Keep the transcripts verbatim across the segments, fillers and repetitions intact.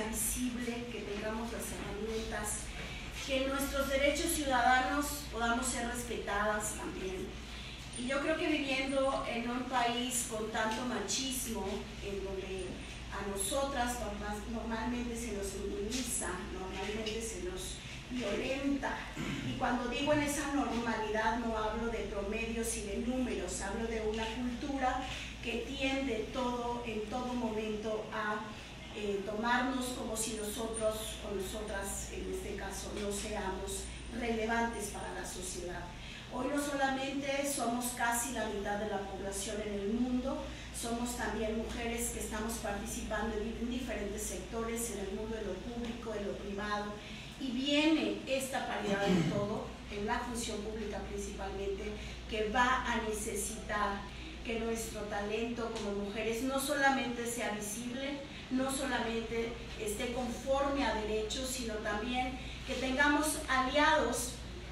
visible, que tengamos las herramientas, que nuestros derechos ciudadanos podamos ser respetadas también. Y yo creo que viviendo en un país con tanto machismo, en donde a nosotras normalmente se nos minimiza, normalmente se nos violenta, y cuando digo en esa normalidad no hablo de promedios y de números, hablo de una cultura que tiende todo, en todo momento a eh, tomarnos como si nosotros o nosotras, en este caso, no seamos relevantes para la sociedad. Hoy no solamente somos casi la mitad de la población en el mundo, somos también mujeres que estamos participando en diferentes sectores, en el mundo de lo público, en lo privado, y viene esta paridad en todo, en la función pública principalmente, que va a necesitar que nuestro talento como mujeres no solamente sea visible, no solamente esté conforme a derechos, sino también que tengamos aliados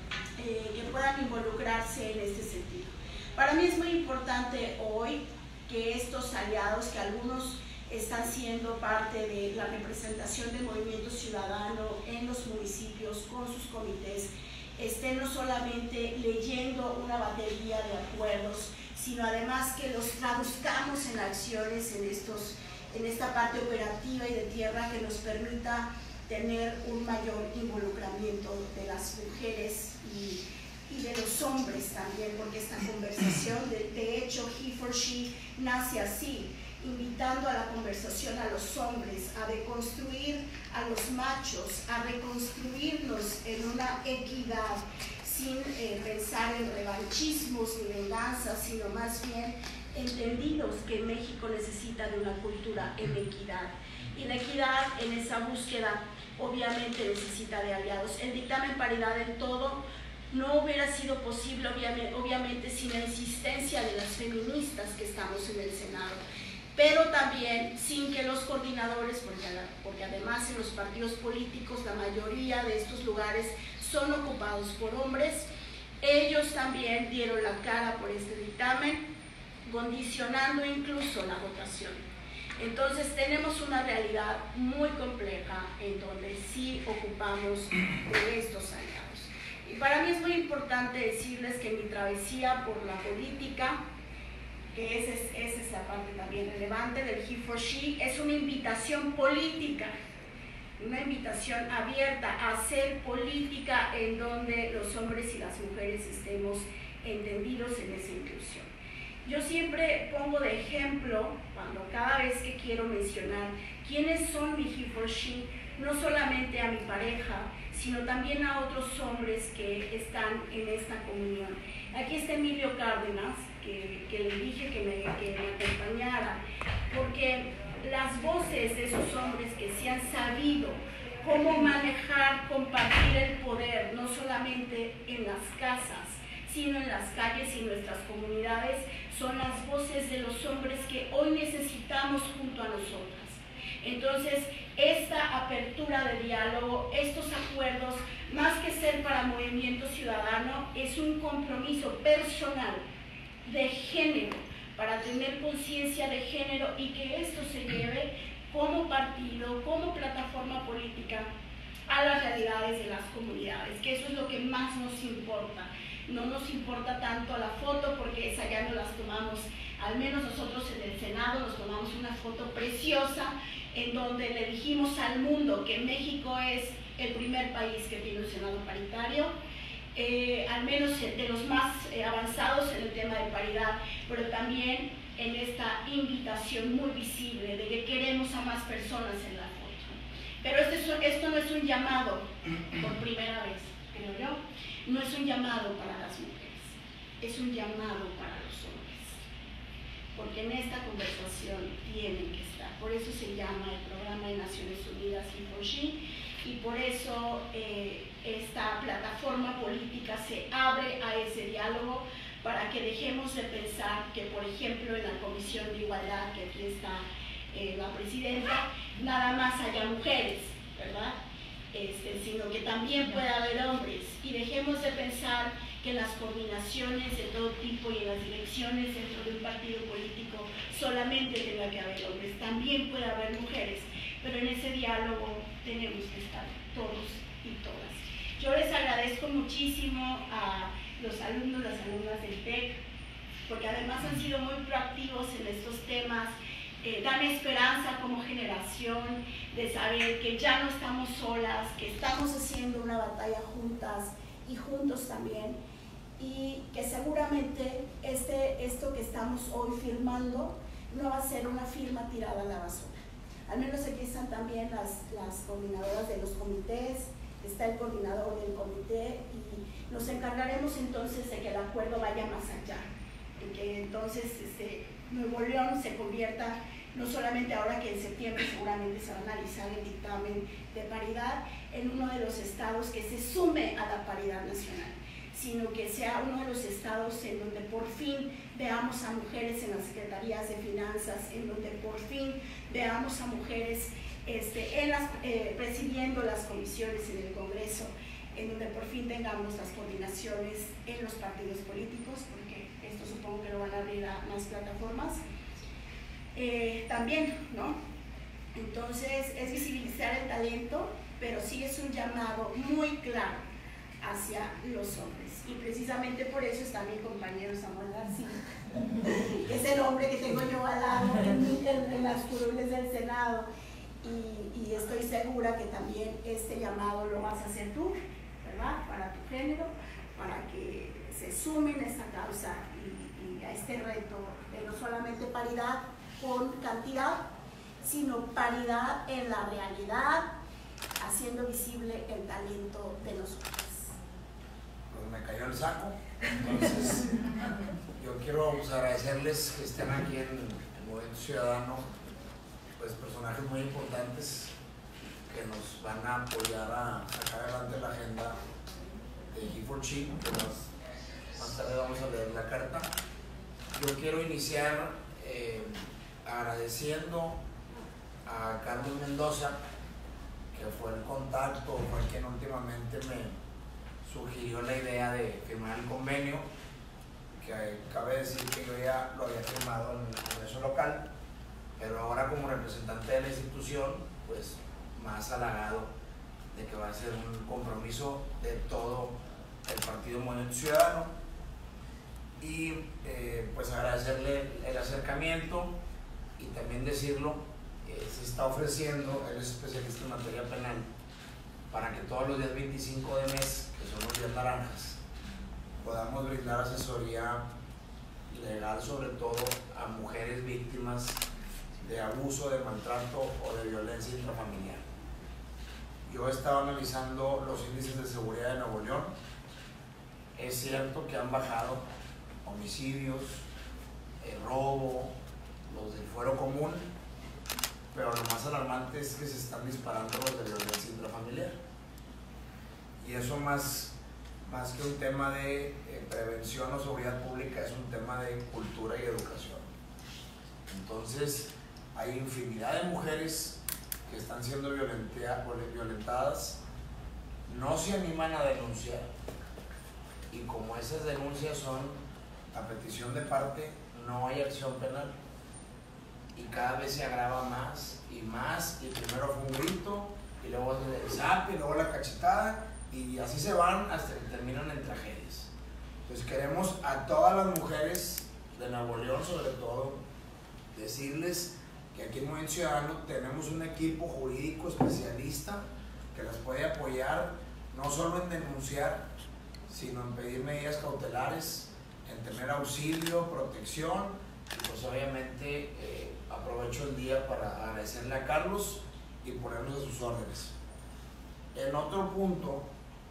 eh, que puedan involucrarse en este sentido. Para mí es muy importante hoy que estos aliados, que algunos están siendo parte de la representación del movimiento ciudadano en los municipios con sus comités, estén no solamente leyendo una batería de acuerdos, sino además que los traduzcamos en acciones en, estos, en esta parte operativa y de tierra que nos permita tener un mayor involucramiento de las mujeres y, y de los hombres también, porque esta conversación, de, de hecho, He for She nace así, invitando a la conversación a los hombres, a deconstruir a los machos, a reconstruirnos en una equidad, sin eh, pensar en revanchismos ni venganzas, sino más bien entendidos que México necesita de una cultura en equidad. Y la equidad en esa búsqueda obviamente necesita de aliados. El dictamen paridad en todo no hubiera sido posible obviamente, obviamente sin la insistencia de las feministas que estamos en el Senado, pero también sin que los coordinadores, porque, porque además en los partidos políticos la mayoría de estos lugares son ocupados por hombres, ellos también dieron la cara por este dictamen, condicionando incluso la votación. Entonces tenemos una realidad muy compleja en donde sí ocupamos de estos aliados. Y para mí es muy importante decirles que mi travesía por la política, que esa es, esa es la parte también relevante del He for She, es una invitación política, una invitación abierta a hacer política en donde los hombres y las mujeres estemos entendidos en esa inclusión. Yo siempre pongo de ejemplo, cuando cada vez que quiero mencionar quiénes son mi He for She, no solamente a mi pareja, sino también a otros hombres que están en esta comunión. Aquí está Emilio Cárdenas, que, que le dije que me, que me acompañara, porque las voces de esos hombres que se han sabido cómo manejar, compartir el poder, no solamente en las casas, sino en las calles y nuestras comunidades, son las voces de los hombres que hoy necesitamos junto a nosotras. Entonces, esta apertura de diálogo, estos acuerdos, más que ser para Movimiento Ciudadano, es un compromiso personal de género, para tener conciencia de género y que esto se lleve como partido, como plataforma política a las realidades de las comunidades, que eso es lo que más nos importa. No nos importa tanto la foto porque esa ya no las tomamos, al menos nosotros en el Senado nos tomamos una foto preciosa en donde le dijimos al mundo que México es el primer país que tiene un Senado paritario, eh, al menos de los más eh, avanzados en el tema de paridad, pero también en esta invitación muy visible de que queremos a más personas en la foto. Pero esto, esto no es un llamado por primera vez, creo yo. No es un llamado para las mujeres, es un llamado para los hombres, porque en esta conversación tienen que estar. Por eso se llama el Programa de Naciones Unidas He for She, y por eso eh, esta plataforma política se abre a ese diálogo para que dejemos de pensar que, por ejemplo, en la Comisión de Igualdad, que aquí está eh, la presidenta, nada más haya mujeres, ¿verdad? Este, sino que también puede haber hombres, y dejemos de pensar que en las coordinaciones de todo tipo y en las direcciones dentro de un partido político solamente tenga que haber hombres, también puede haber mujeres, pero en ese diálogo tenemos que estar todos y todas. Yo les agradezco muchísimo a los alumnos, las alumnas del TEC, porque además han sido muy proactivos en estos temas, eh, dan esperanza como generación de saber que ya no estamos solas, que estamos haciendo una batalla juntas y juntos también, y que seguramente este, esto que estamos hoy firmando no va a ser una firma tirada a la basura. Al menos aquí están también las, las coordinadoras de los comités, está el coordinador del comité, y nos encargaremos entonces de que el acuerdo vaya más allá, y que entonces este, Nuevo León se convierta, no solamente ahora que en septiembre seguramente se va a analizar el dictamen de paridad, en uno de los estados que se sume a la paridad nacional, sino que sea uno de los estados en donde por fin veamos a mujeres en las secretarías de finanzas, en donde por fin veamos a mujeres este, en las, eh, presidiendo las comisiones en el Congreso, en donde por fin tengamos las coordinaciones en los partidos políticos, porque esto supongo que lo van a abrir a más plataformas. Eh, también, ¿no? Entonces es visibilizar el talento, pero sí es un llamado muy claro hacia los hombres, y precisamente por eso está mi compañero Samuel García, que es el hombre que tengo yo al lado en, en, en las curules del Senado, y, y estoy segura que también este llamado lo vas a hacer tú, ¿verdad? Para tu género, para que se sumen a esta causa y, y a este reto de no solamente paridad con cantidad, sino paridad en la realidad, haciendo visible el talento de nosotros. Pues me cayó el saco, entonces yo quiero pues, agradecerles que estén aquí en el Movimiento Ciudadano, pues personajes muy importantes que nos van a apoyar a sacar adelante la agenda de He for She, que más, más tarde vamos a leer la carta. Yo quiero iniciar eh, agradeciendo a Carlos Mendoza, que fue el contacto, fue quien últimamente me sugirió la idea de firmar el convenio, que cabe decir que yo ya lo había firmado en el Congreso local, pero ahora como representante de la institución, pues más halagado de que va a ser un compromiso de todo el Partido Movimiento Ciudadano, y eh, pues agradecerle el acercamiento y también decirlo, eh, se está ofreciendo, él es especialista en materia penal, para que todos los días veinticinco de mes, que son los días naranjas, podamos brindar asesoría legal, sobre todo a mujeres víctimas de abuso, de maltrato o de violencia intrafamiliar. Yo he estado analizando los índices de seguridad de Nuevo León. Es cierto que han bajado homicidios, el robo, los del fuero común, pero lo más alarmante es que se están disparando los de violencia intrafamiliar. Y eso más, más que un tema de eh, prevención o seguridad pública, es un tema de cultura y educación. Entonces, hay infinidad de mujeres que están siendo violentadas, no se animan a denunciar, y como esas denuncias son a petición de parte, no hay acción penal, y cada vez se agrava más y más, y primero fue un grito, y luego el zap, y luego la cachetada, y así se van hasta que terminan en tragedias. Entonces queremos a todas las mujeres de Nuevo León, sobre todo, decirles que aquí en Movimiento Ciudadano tenemos un equipo jurídico especialista que las puede apoyar no solo en denunciar, sino en pedir medidas cautelares, en tener auxilio, protección, y pues obviamente eh, aprovecho el día para agradecerle a Carlos y ponernos a sus órdenes. En otro punto,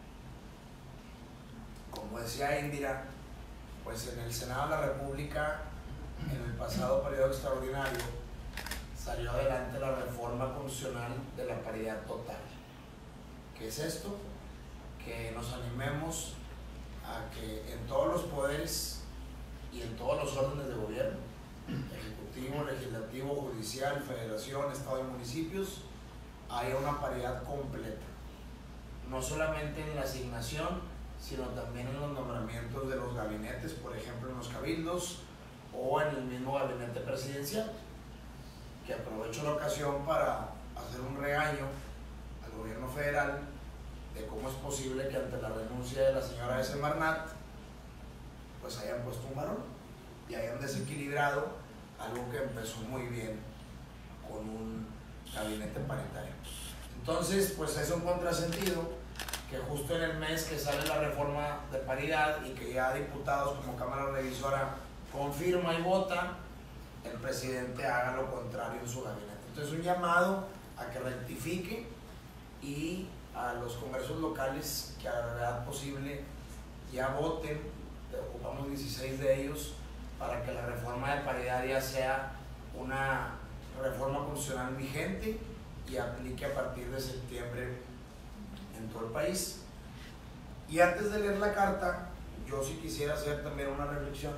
como decía Indira, pues en el Senado de la República, en el pasado periodo extraordinario, salió adelante la reforma constitucional de la paridad total. ¿Qué es esto? Que nos animemos a que en todos los poderes y en todos los órdenes de gobierno, ejecutivo, legislativo, judicial, federación, estado y municipios, haya una paridad completa, no solamente en la asignación, sino también en los nombramientos de los gabinetes, por ejemplo en los cabildos o en el mismo gabinete presidencial, que aprovecho la ocasión para hacer un regaño al gobierno federal de cómo es posible que ante la renuncia de la señora de Semarnat pues hayan puesto un varón y hayan desequilibrado algo que empezó muy bien con un gabinete paritario. Entonces, pues es un contrasentido que justo en el mes que sale la reforma de paridad y que ya diputados como Cámara Revisora confirma y vota, el presidente haga lo contrario en su gabinete. Entonces, un llamado a que rectifique y a los congresos locales que a la verdad posible ya voten, ocupamos dieciséis de ellos, para que la reforma de paridad ya sea una reforma constitucional vigente y aplique a partir de septiembre en todo el país. Y antes de leer la carta, yo sí quisiera hacer también una reflexión.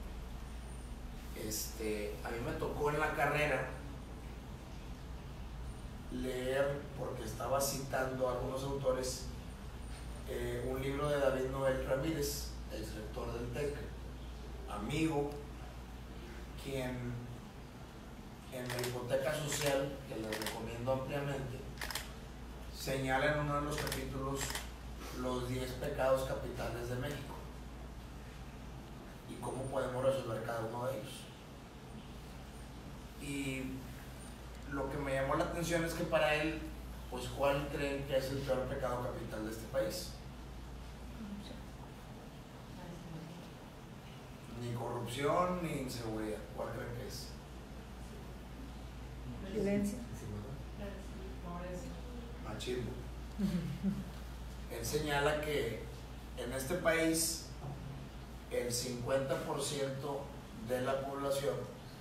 Este, a mí me tocó en la carrera leer, porque estaba citando a algunos autores, eh, un libro de David Noel Ramírez, el rector del TEC, amigo, quien en la hipoteca social, que les recomiendo ampliamente, señala en uno de los capítulos los diez pecados capitales de México y cómo podemos resolver cada uno de ellos. Y lo que me llamó la atención es que para él, pues, ¿cuál creen que es el peor pecado capital de este país? Ni corrupción ni inseguridad. ¿Cuál creen que es? Violencia. Machismo. Él señala que en este país el cincuenta por ciento de la población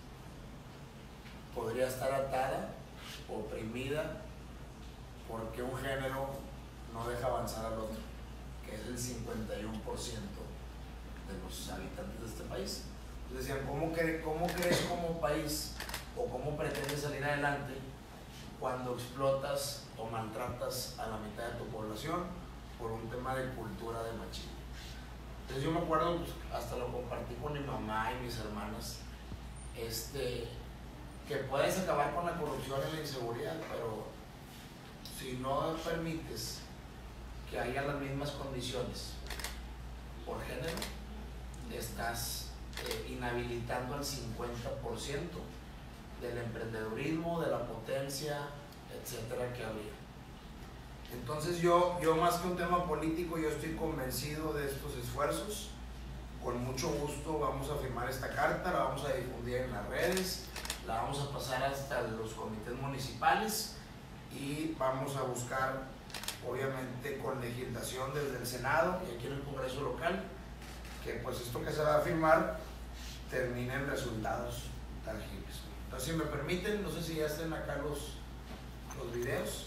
podría estar atada, oprimida, porque un género no deja avanzar al otro, que es el cincuenta y uno por ciento de los habitantes de este país. Entonces decían, ¿cómo, cre ¿cómo crees como país o cómo pretendes salir adelante cuando explotas o maltratas a la mitad de tu población por un tema de cultura de machismo? Entonces yo me acuerdo, pues, hasta lo compartí con mi mamá y mis hermanas, este, que puedes acabar con la corrupción y la inseguridad, pero si no permites que haya las mismas condiciones por género, estás eh, inhabilitando al cincuenta por ciento del emprendedurismo, de la potencia, etcétera, que habría. Entonces yo, yo más que un tema político, yo estoy convencido de estos esfuerzos. Con mucho gusto vamos a firmar esta carta, la vamos a difundir en las redes, la vamos a pasar hasta los comités municipales y vamos a buscar, obviamente, con legislación desde el Senado y aquí en el Congreso local, que pues esto que se va a firmar termine en resultados tangibles. Entonces, si me permiten, no sé si ya estén acá los, los videos.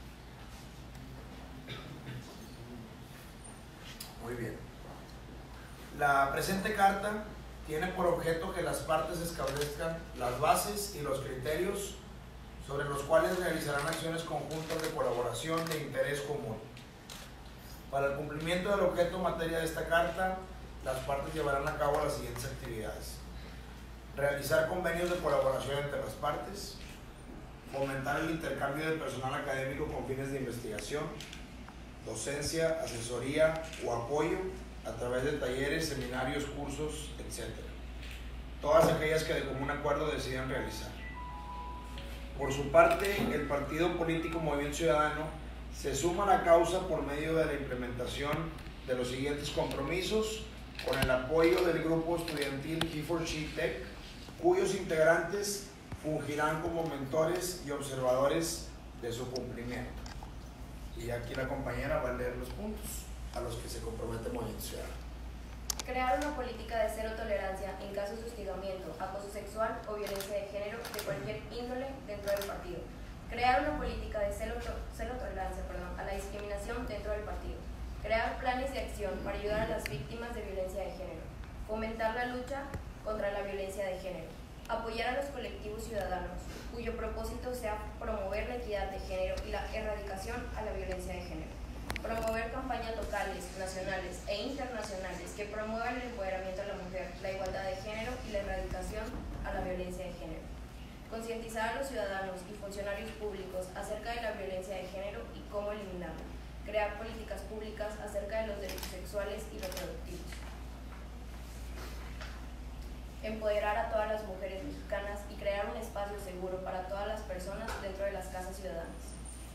Muy bien. La presente carta tiene por objeto que las partes establezcan las bases y los criterios sobre los cuales realizarán acciones conjuntas de colaboración de interés común. Para el cumplimiento del objeto en materia de esta carta, las partes llevarán a cabo las siguientes actividades: realizar convenios de colaboración entre las partes, fomentar el intercambio de personal académico con fines de investigación, docencia, asesoría o apoyo a través de talleres, seminarios, cursos, etcétera. Todas aquellas que de común acuerdo decidan realizar. Por su parte, el partido político Movimiento Ciudadano se suma a la causa por medio de la implementación de los siguientes compromisos, con el apoyo del grupo estudiantil He for She Tech, cuyos integrantes fungirán como mentores y observadores de su cumplimiento. Y aquí la compañera va a leer los puntos a los que se compromete Movimiento Ciudadano. Crear una política de cero tolerancia en casos de hostigamiento, acoso sexual o violencia de género de cualquier índole dentro del partido. Crear una política de cero, to cero tolerancia perdón, a la discriminación dentro del partido. Crear planes de acción para ayudar a las víctimas de violencia de género. Fomentar la lucha contra la violencia de género. Apoyar a los colectivos ciudadanos, cuyo propósito sea promover la equidad de género y la erradicación a la violencia de género. Promover campañas locales, nacionales e internacionales que promuevan el empoderamiento de la mujer, la igualdad de género y la erradicación a la violencia de género. Concientizar a los ciudadanos y funcionarios públicos acerca de la violencia de género y cómo eliminarla. Crear políticas públicas acerca de los derechos sexuales y reproductivos. Empoderar a todas las mujeres mexicanas y crear un espacio seguro para todas las personas dentro de las casas ciudadanas.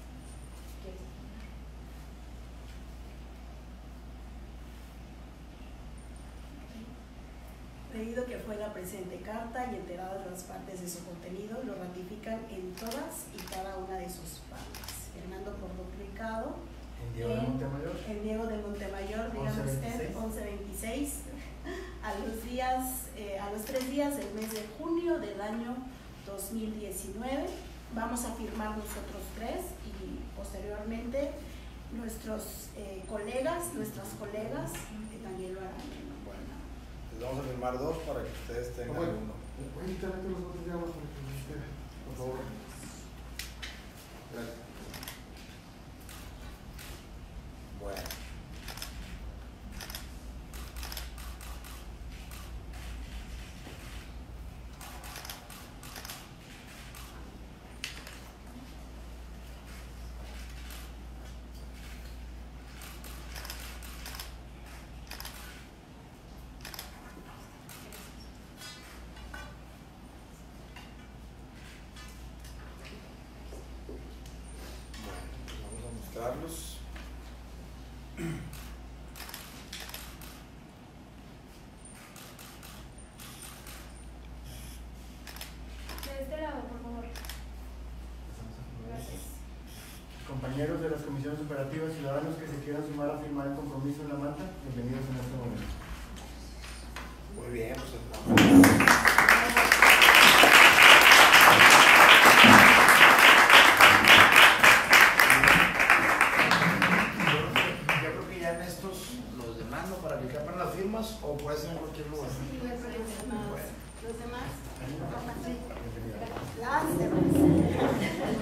Leído que fue la presente carta y enteradas las partes de su contenido, lo ratifican en todas y cada una de sus partes. Fernando Cordón Ricado, en Diego de Montemayor, en Diego de Montemayor, dígame usted, once veintiséis, a los días, eh, a los tres días del mes de junio del año dos mil diecinueve. Vamos a firmar nosotros tres y posteriormente nuestros eh, colegas, nuestras colegas, que también lo harán. Vamos a firmar dos para que ustedes tengan bueno, uno. ¿Pueden quitar aquí los botes de agua para que nos quede, por favor? Gracias. bueno. Carlos. De este lado, por favor. Gracias. Compañeros de las comisiones operativas, ciudadanos que se quieran sumar a firmar el compromiso en la manta, bienvenidos en este momento. Muy bien, pues o puede ser en cualquier lugar. Sí, no hay problema. Los demás, las demás.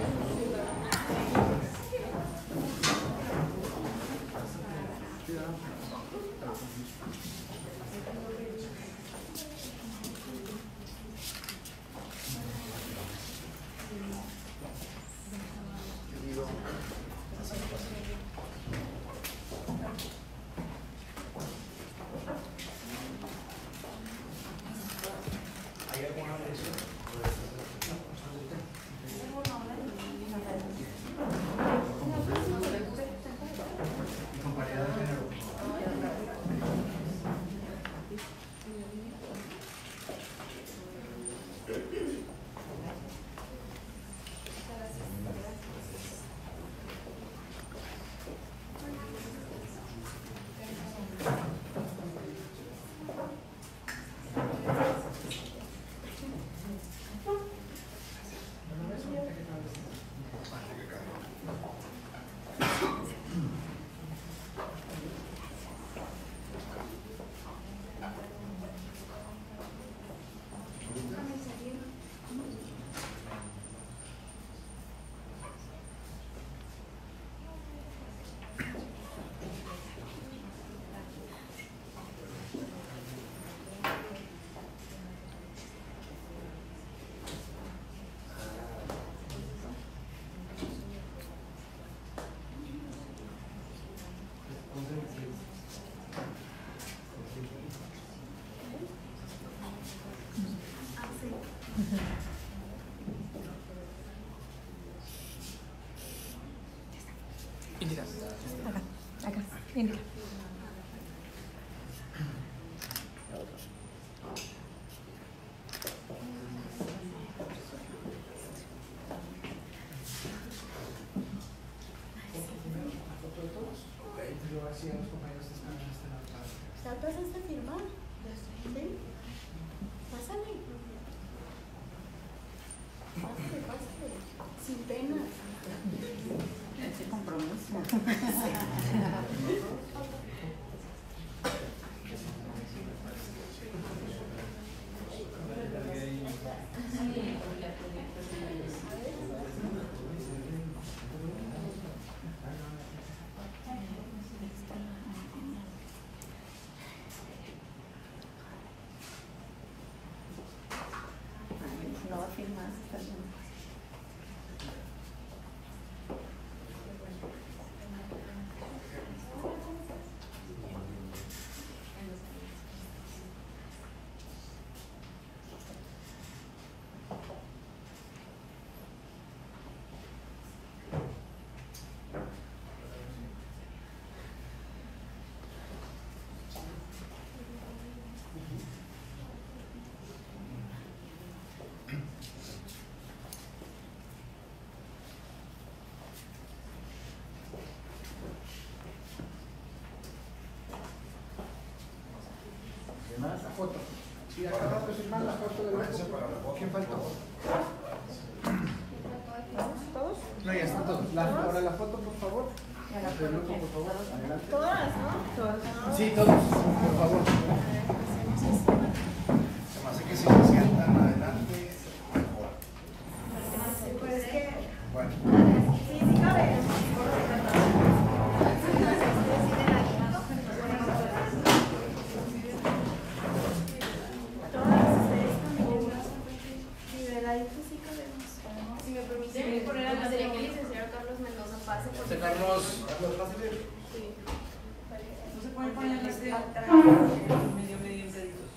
Indira. Acá, acá. Indira. ¿Ya pasaste a firmar? ¿Sí? Pásale. Pásale, pásale. Sin pena. Ese compromiso. No va a firmar. Más la foto. Y acá de firmar la foto del grupo. ¿Quién faltó? ¿Todos? No, ya están todos. La, ahora la foto, por favor. Del grupo, por favor. Adelante. Todas, ¿no? Todas. Sí, todos, por favor. Se me hace que si se sientan adelante, mejor. Pues que, Bueno. sí, sí cabe. Si me permiten poner a la sería que el licenciado Carlos Mendoza pase por Este Carlos, No se pueden poner las de atrás, medio, medio impedidos.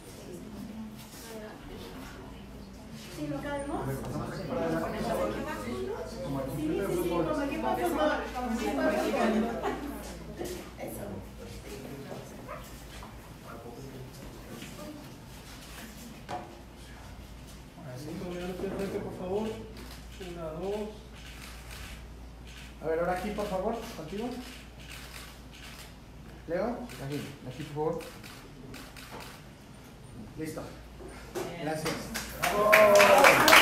Sí, ¿no cabemos? Pasamos para adelante. Como el Sí, cumple de sí, sí, fútbol. como equipo de fútbol. Como equipo de fútbol. Eso. Frente, por favor. Una, dos. A ver, ahora aquí, por favor, contigo. Leo, aquí, aquí, por favor. Listo. Gracias. ¡bravo!